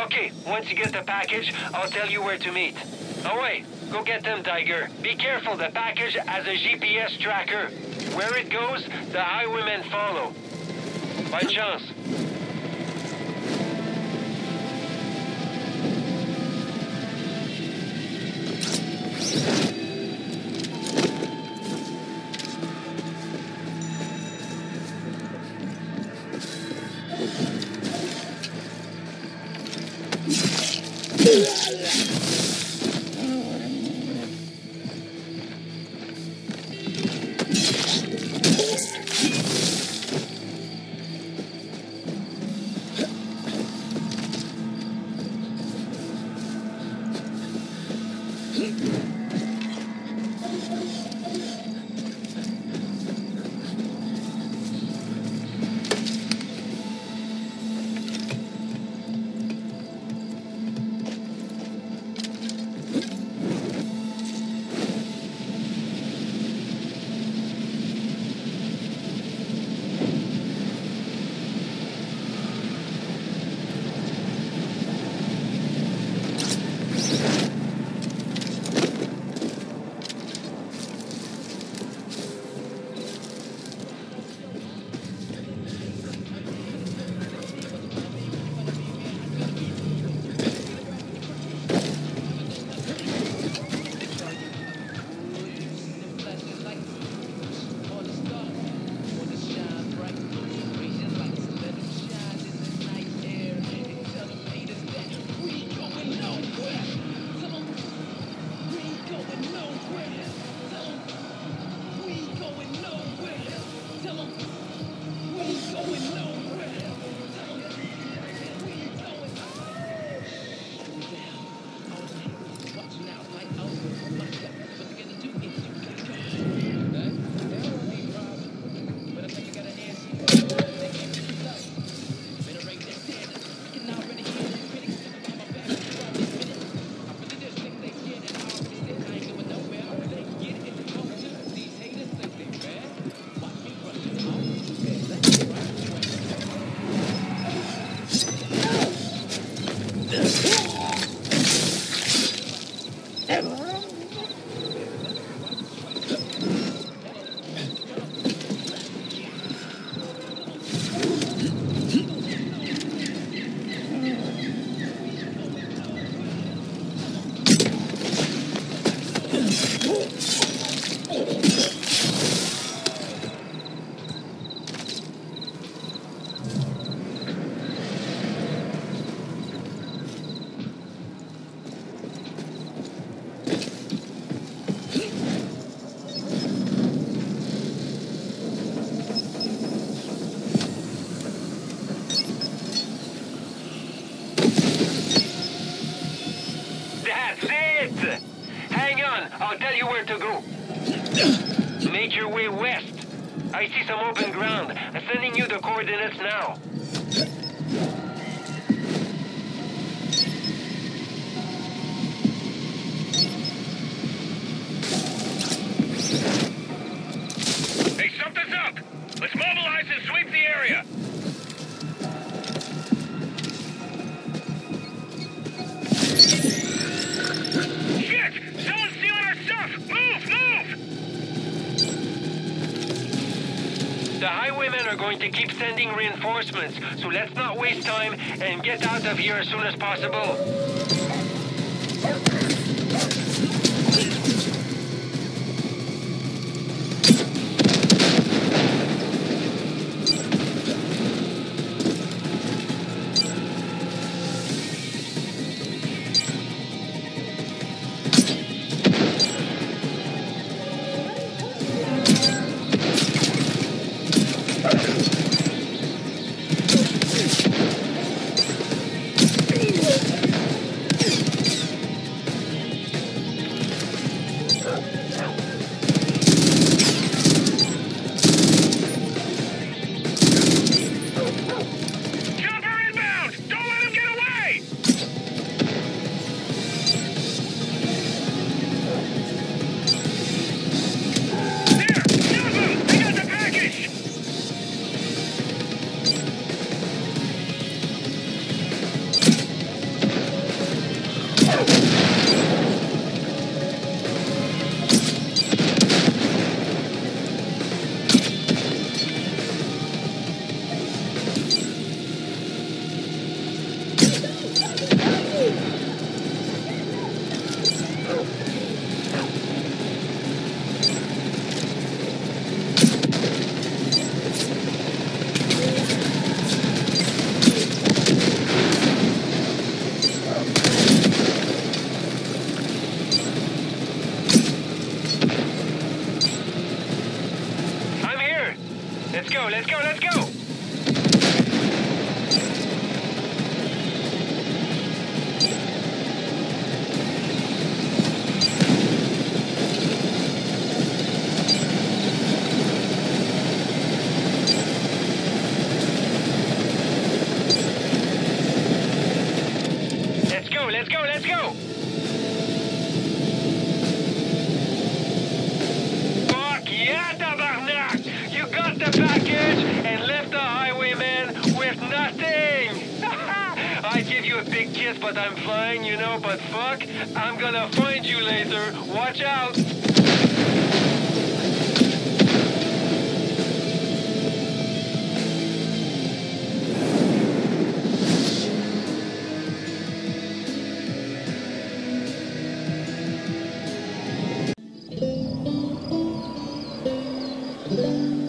Okay, once you get the package, I'll tell you where to meet. Oh wait, go get them, Tiger. Be careful, the package has a GPS tracker. Where it goes, the highwaymen follow. Bonne chance. I'll tell you where to go. Make your way west. I see some open ground. I'm sending you the coordinates now. Hey, something's up! Let's mobilize and sweep the area! The highwaymen are going to keep sending reinforcements, so let's not waste time and get out of here as soon as possible. go, let's go, let's go! Let's go, let's go, let's go! Fuck yeah, tabarnak! You got the package and left the highwayman with nothing! I give you a big kiss, but I'm flying, you know, but fuck, I'm gonna find you later. Watch out! Thank you.